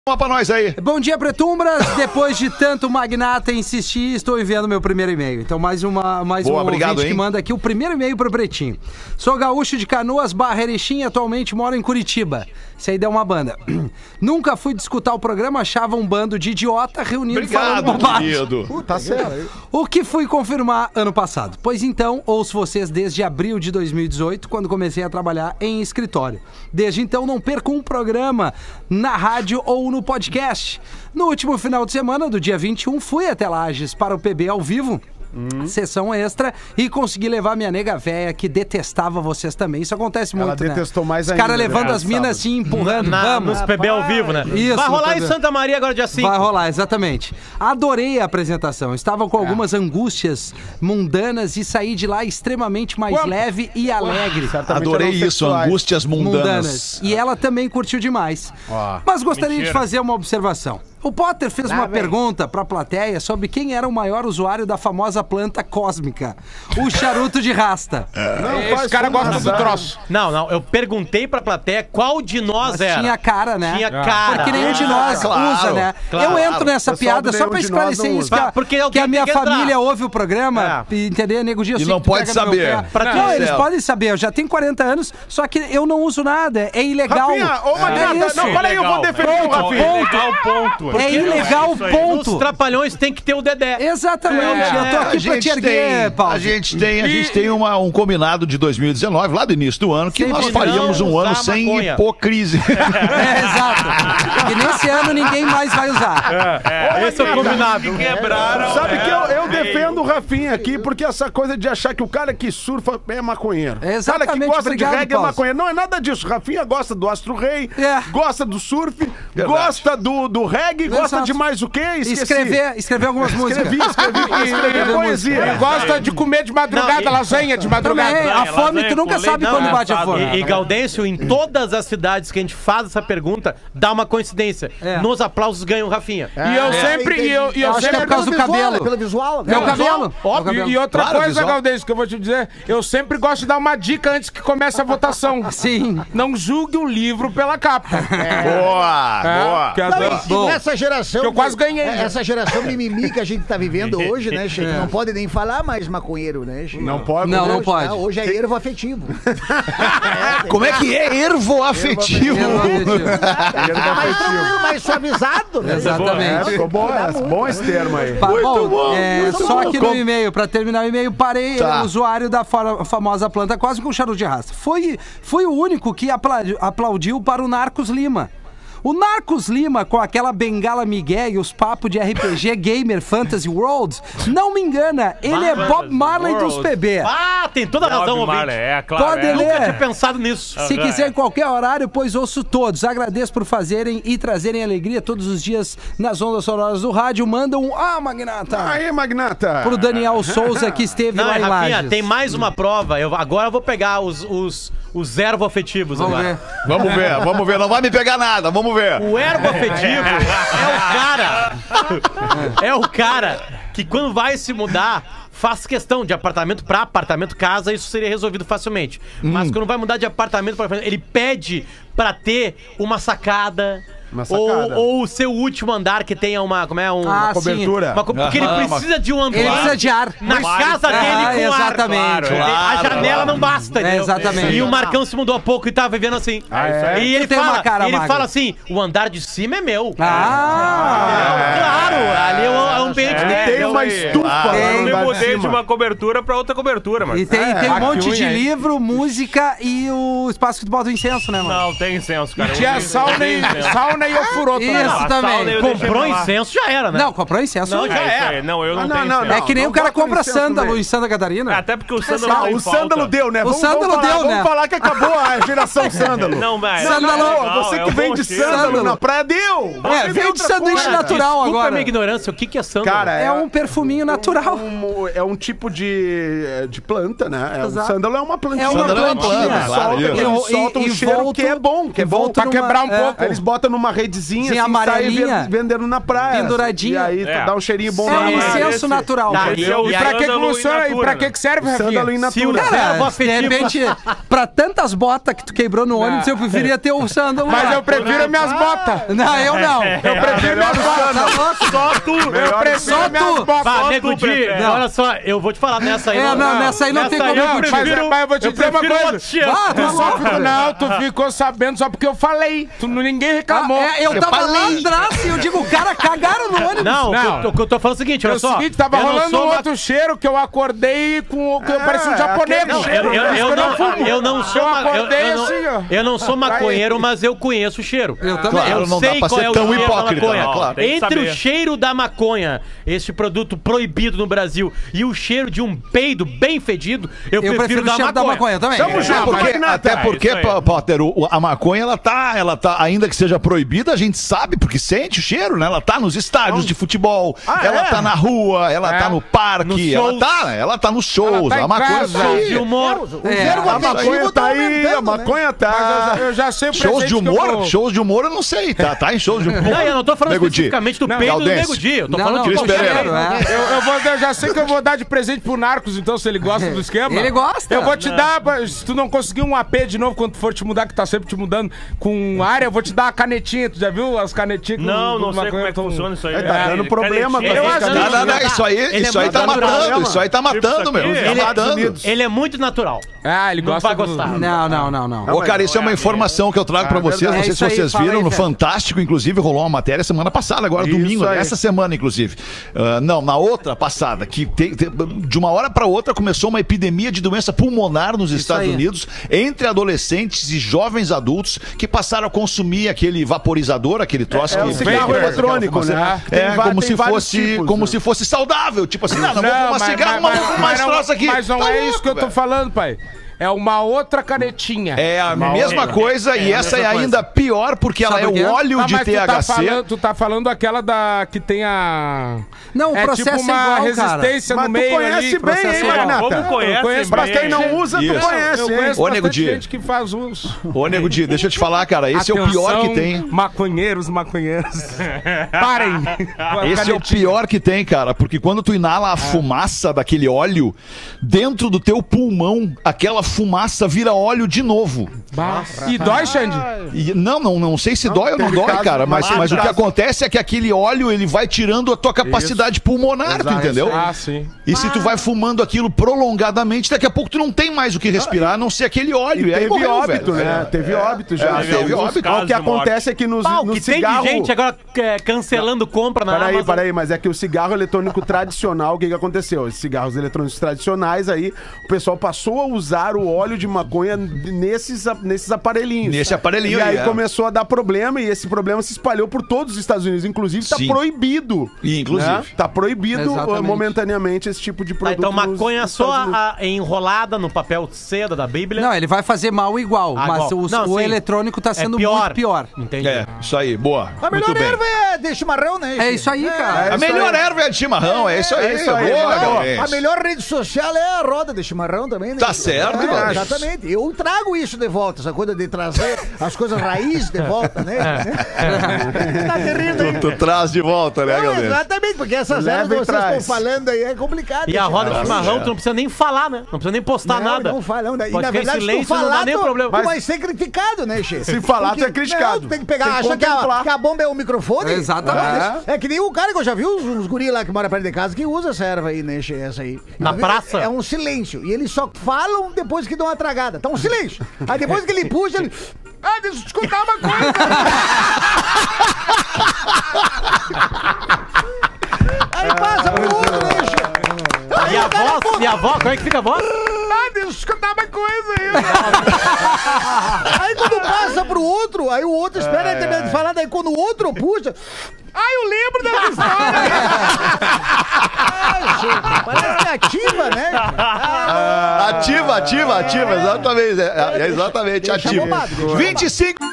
Uma pra nós aí. Bom dia, Pretumbras. Depois de tanto magnata insistir, estou enviando meu primeiro e-mail. Então, mais um obrigado, ouvinte hein? que manda aqui o primeiro e-mail pro Pretinho. Sou gaúcho de Canoas, Erechim, atualmente moro em Curitiba. Isso aí deu uma banda. Nunca fui escutar o programa, achava um bando de idiota reunido falando bobagem. Querido. Tá certo. O que fui confirmar ano passado. Pois então, ouço vocês desde abril de 2018, quando comecei a trabalhar em escritório. Desde então, não perco um programa na rádio ou no podcast. No último final de semana, do dia 21, fui até Lages para o PB ao vivo. Sessão extra e consegui levar minha nega véia que detestava vocês também. Isso acontece muito, Ela detestou mais ainda. Os caras levando as minas assim, empurrando. Vamos. Nos PB ao vivo, né? Isso, vai rolar no em Santa Maria agora dia 5. Vai rolar, exatamente. Adorei a apresentação. Estava com algumas angústias mundanas e saí de lá extremamente mais leve e alegre. Adorei isso, angústias mundanas. E ela também curtiu demais. Mas gostaria de fazer uma observação. O Potter fez uma pergunta pra plateia sobre quem era o maior usuário da famosa planta cósmica, o charuto de rasta. Esse cara gosta do troço. Não, eu perguntei pra plateia qual de nós Mas era. tinha cara, né? Tinha cara. Porque nenhum de nós usa, né? claro. Eu entro nessa piada só pra esclarecer isso, Porque que alguém a minha tem que entrar. família ouve o programa, entendeu? Nego Dia E não pode saber. Não, eles podem saber. Eu já tenho 40 anos, só que eu não uso nada. É ilegal. Rafinha, ô Magnata, não, peraí, eu vou defender o Rafinha. É ilegal, ponto. Os trapalhões tem que ter o Dedé. Exatamente. Eu tô aqui pra te erguer, Paulo. A gente tem um combinado de 2019, lá do início do ano, que Sem nós não faríamos um ano usar sem maconha. hipocrisia. Exato. E nesse ano ninguém mais vai usar. Esse é o combinado. Sabe que eu defendo o Rafinha aqui, porque essa coisa de achar que o cara que surfa é maconheiro. Exatamente, O cara que gosta obrigado, de reggae é Paulo. maconheiro. Não é nada disso. Rafinha gosta do Astro Rei, É. gosta do surf, gosta do reggae, gosta Exato. de mais o quê? Esqueci. Escrever algumas músicas. Escrevi poesia. Ele gosta de comer de madrugada, lasanha de madrugada. Também, a fome, tu nunca sabe quando bate a fome. E Gaudêncio, em todas as cidades que a gente faz essa pergunta, dá uma coincidência. Nos aplausos ganha o Rafinha. E eu sempre. E eu Acho que é sempre por causa do cabelo. Pelo visual. Meu cabelo. Óbvio. E outra Claro, coisa, visual. Galdêncio, que eu vou te dizer, eu sempre gosto de dar uma dica antes que comece a votação. Sim. Não julgue o livro pela capa. Boa. Que as- E nessa geração. Que eu quase ganhei, né? Essa geração mimimi que a gente tá vivendo hoje, né, Che? Não pode nem falar mais maconheiro, né, Che? Não pode. Não, não Hoje, pode. tá? Hoje é ervo afetivo. Como é que é ervo afetivo? Mais tranquilo, mais suavizado, né? Exatamente. Ficou bom esse termo aí. Muito bom, Só aqui no e-mail, pra terminar o e-mail, parei Tá. o usuário da famosa planta quase com charuto de raça. Foi o único que aplaudiu para o Narcos Lima. O Narcos Lima, com aquela bengala migué e os papos de RPG Gamer Fantasy World, não me engana, ele é Bob Marley dos PB. Ah, tem toda a razão, ouvinte. Pode Nunca tinha ler. pensado nisso. Se quiser em qualquer horário, pois ouço todos. Agradeço por fazerem e trazerem alegria todos os dias nas ondas sonoras do rádio. Manda um Magnata Aí, Magnata. pro Daniel Souza, que esteve Não, lá em Rafinha, Lages. tem mais uma prova. Agora eu vou pegar os ervo afetivos. Vamos agora. ver. Vamos ver. Não vai me pegar nada, vamos ver. O ervo afetivo é o cara que quando vai se mudar faz questão de apartamento pra apartamento, casa, isso seria resolvido facilmente. Mas quando vai mudar de apartamento pra apartamento, ele pede pra ter uma sacada. Ou o seu último andar que tenha uma Cobertura. porque ele precisa de um andar. Ele precisa de ar. Na casa dele com exatamente. ar. A janela não basta, entendeu? Exatamente. E o Marcão se mudou há pouco e tá vivendo assim. E ele Tu tem uma cara ele magra. fala assim: o andar de cima é meu. Ah! Claro, ali é o ambiente dele. Tem uma estufa lá Tem. no Eu andar mudei de cima. uma cobertura pra outra cobertura, mas. E tem um monte de unha, hein? livro, música e o espaço que tu bota o incenso, né, mano? Não, tem incenso, cara. Tinha sauna e ofurô também. Isso a também. sauna eu deixei Comprou pra lá. incenso, já era, né? Não, comprou incenso. Não, já É isso era. aí. Não, eu não Não, tenho não, incenso. É que nem Não o cara bota compra incenso no sândalo meio. em Santa Catarina. Até porque o sândalo não O tem sândalo falta. deu, né? O sândalo deu, né? Vamos falar que acabou a geração sândalo. Não, velho. Sândalo, Você é que um vem bom de cheiro. sândalo na praia, deu! Veio de sanduíche natural Desculpa a agora. minha ignorância, o que é sândalo? Cara, É um perfuminho natural. É um tipo de planta, né? O Exato. sândalo é uma plantinha. É uma Sândalo é uma plantinha. planta, claro, isso. Eles soltam um cheiro que é bom. volta Pra quebrar um pouco. Aí eles botam numa uma redezinha Sim, assim, amarelinha. sai vendendo na praia. Penduradinha. E aí É. dá um cheirinho bom É na um praia. incenso esse- natural. Tá, Entendeu? E pra que Sândalo in funciona? E natura, pra né? que serve, Sândalo in Rafinha? Se o natura. servo De afetivo... repente, pra tantas botas que tu quebrou no ônibus, eu preferia ter o sândalo Mas lá. eu prefiro minhas botas. Não, eu não. Eu prefiro minhas botas. Tá louco? Só tu. Eu prefiro Só minhas tu. botas. Bah, Só Nego tu Di, prefere. olha só, eu vou te falar nessa aí. Nessa aí não tem como eu eu prefiro, mas eu vou te eu dizer uma prefiro coisa. outro cheiro. Ah, Tu só ficou, não, tu ficou sabendo só porque eu falei. Ninguém reclamou. eu tava lá atrás e eu digo, cara, cagaram no ônibus. Não, Não. o que eu tô falando é o seguinte, É olha o só. seguinte, tava eu não rolando sou um uma- outro cheiro que eu acordei com o que eu parecia um japonês. aquele Não, cheiro, eu não sou Eu acordei não- assim, ó. eu não sou maconheiro, mas eu conheço o cheiro. Eu também. Claro, Eu não dá sei pra qual ser é o tão cheiro da hipócrita, maconha. né? Claro. Tem que Entre o saber. cheiro da maconha, este produto proibido no Brasil, e o cheiro de um peido bem fedido, eu prefiro o cheiro da maconha também. Tamo junto, Porque, Magnata. até porque, isso aí. Potter, a maconha, ela tá, ainda que seja proibida, a gente sabe, porque sente o cheiro, né? Ela tá nos estádios de futebol, ela tá na rua, ela tá no parque, Nos ela tá nos shows. Ela tá em a maconha casa. tá aí. de humor. Ervo A maconha afetivo tá tá aí, a aumentando, né? maconha tá. Mas eu já sei o Shows presente de que eu humor? vou- Shows de humor eu não sei, tá em shows de humor. Não, eu não tô falando Nego Di. especificamente do Não, peido do Galdense. Nego Di, eu tô Não, falando não, de Cris tô Pereira. cheiro, é. Eu já sei que eu vou dar de presente pro Narcos, então, se ele gosta do esquema. Ele gosta. Eu vou te dar, se tu não conseguir um AP de novo quando tu for te mudar, que tá sempre te mudando com área, eu vou te dar uma canetinha. Tu já viu as canetinhas? que Não, os- não os sei como maconheiros é que tão- funciona isso aí. É, tá dando problema com canetinha. essas Eu acho- Não, isso aí, Ele é isso aí muito tá natural. matando, isso aí tá matando, meu. aqui, Tá ele é- matando. Ele é muito natural. Ah, ele Não gosta vai gostar. Não. Ô, cara, isso é uma informação que eu trago pra vocês. verdade. Não sei É se isso aí, vocês fala viram aí, no Fred. Fantástico, inclusive, rolou uma matéria semana passada, agora Isso domingo, aí. essa semana, inclusive. Não, na outra passada, que de uma hora pra outra começou uma epidemia de doença pulmonar nos Estados aí. Unidos entre adolescentes e jovens adultos que passaram a consumir aquele vaporizador, aquele troço É que o cigarro que faz eletrônico, aquela né? fumaça. Tem É, va- como tem se vários fosse, tipos, como né? se fosse saudável, tipo assim, não vou fumar cigarro, mas vou fumar esse não, troço aqui. mas não Tá é louco, isso que eu tô velho. falando, pai. É uma outra canetinha. É a mesma coisa e essa é ainda pior porque ela Sabe é o quê? o óleo Ah, de mas THC. tu tá falando aquela da que tem a... Não, o é processo tipo uma é igual, cara. resistência Mas no tu meio conhece ali. bem, processo hein, é igual. Magnata? Como conhece conheço Pra bem. quem não usa, Isso. tu conhece, Eu hein? conheço Ô, Nego bastante Di. gente que faz uso. Ô, Nego Di, deixa eu te falar, cara, esse é o pior que tem. Maconheiros. Parem. Esse é o pior que tem, cara, porque quando tu inala a fumaça daquele óleo, dentro do teu pulmão, aquela fumaça vira óleo de novo. E dói, Xande? E não sei se dói ou não teve dói, caso, cara, mas mas o que caso. acontece é que aquele óleo, ele vai tirando a tua capacidade pulmonar, tu Exato. entendeu? Ah, sim. E se tu vai fumando aquilo prolongadamente, daqui a pouco tu não tem mais o que respirar, a não ser aquele óleo. E aí Teve morreu, óbito, velho. né? Teve óbito já. teve Alguns óbito. casos O que de morte. acontece é que no Que cigarro... tem de gente agora cancelando compra na Amazon. Peraí, mas é que o cigarro eletrônico tradicional, o que aconteceu? Esses cigarros eletrônicos tradicionais aí, o pessoal passou a usar o óleo de maconha nesses aparelhinhos. Nesse aparelhinho E aí é. começou a dar problema, e esse problema se espalhou por todos os Estados Unidos. Inclusive, tá Sim. proibido. Inclusive. Né? Tá proibido Exatamente. momentaneamente esse tipo de Tá, produto. então nos maconha Estados só Unidos. enrolada no papel seda da Bíblia. Não, ele vai fazer mal igual, Ah, mas igual. Não, o sim. eletrônico tá sendo pior. muito pior. Entendi. É, isso aí, boa. A Muito melhor bem. erva é de chimarrão, né? É isso aí, cara. A melhor erva é de chimarrão, é isso aí. É isso aí, boa, boa. galera. A melhor rede social é a roda de chimarrão também, né? Tá certo, Galdense. Exatamente. Eu trago isso de volta, essa coisa de trazer as coisas raiz de volta, né? Tá terrível, hein? Tu traz de volta, né, Não, galera? exatamente, porque essas Leva ervas que e vocês estão traz. falando aí é complicado. E a roda de Nossa, chimarrão, é. tu não precisa nem falar, né? Não precisa nem postar nada. Não fala, não. E Pode na ficar em verdade, se tu silêncio, não falar, dá nem problema. tu vai ser criticado, né, Che? Se falar, tu é criticado. Não, tem que pegar, Tem que acha que contemplar. a bomba é o microfone? Exatamente. É que nem o cara que eu já vi, uns guris lá que moram perto de casa, que usa essa erva aí, né, Che? Essa aí. Na praça? É um silêncio. E eles só falam depois que dão uma tragada. Tá um silêncio. Aí depois que ele puxa, ele... Ah, deixa eu te contar uma coisa. Aí passa pro outro, né, Che? E a voz? E a voz? Como é que fica a voz? Ah, deixa eu te contar uma coisa aí. Aí quando passa pro outro, aí o outro espera ele terminar de falar, daí quando o outro puxa. Ah, eu lembro dessa história. Ah, gente, parece que é ativa, né? Ativa, exatamente. É exatamente, Deixa ativa. bombado, deixa 25.